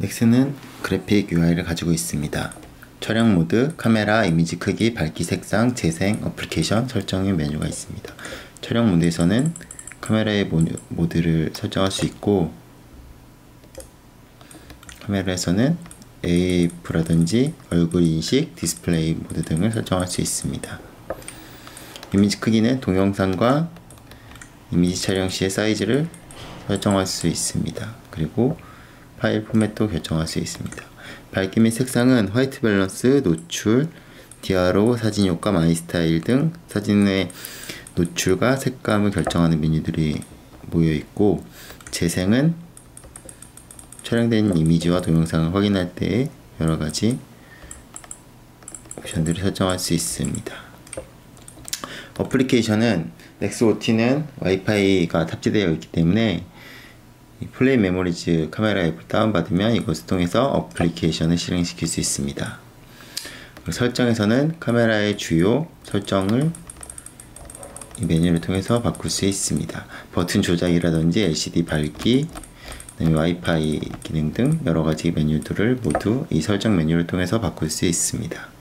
넥슨은 그래픽 UI를 가지고 있습니다. 촬영 모드, 카메라, 이미지 크기, 밝기, 색상, 재생, 어플리케이션, 설정의 메뉴가 있습니다. 촬영 모드에서는 카메라의 모드를 설정할 수 있고, 카메라에서는 AF라든지 얼굴 인식, 디스플레이 모드 등을 설정할 수 있습니다. 이미지 크기는 동영상과 이미지 촬영 시의 사이즈를 설정할 수 있습니다. 그리고 파일 포맷도 결정할 수 있습니다. 밝기 및 색상은 화이트 밸런스, 노출, 디아로, 사진 효과, 마이 스타일 등 사진의 노출과 색감을 결정하는 메뉴들이 모여 있고, 재생은 촬영된 이미지와 동영상을 확인할 때 여러 가지 옵션들을 설정할 수 있습니다. 어플리케이션은 넥스OT는 와이파이가 탑재되어 있기 때문에 플레이 메모리즈 카메라 앱을 다운받으면 이것을 통해서 어플리케이션을 실행시킬 수 있습니다. 설정에서는 카메라의 주요 설정을 이 메뉴를 통해서 바꿀 수 있습니다. 버튼 조작이라든지 LCD 밝기, 와이파이 기능 등 여러가지 메뉴들을 모두 이 설정 메뉴를 통해서 바꿀 수 있습니다.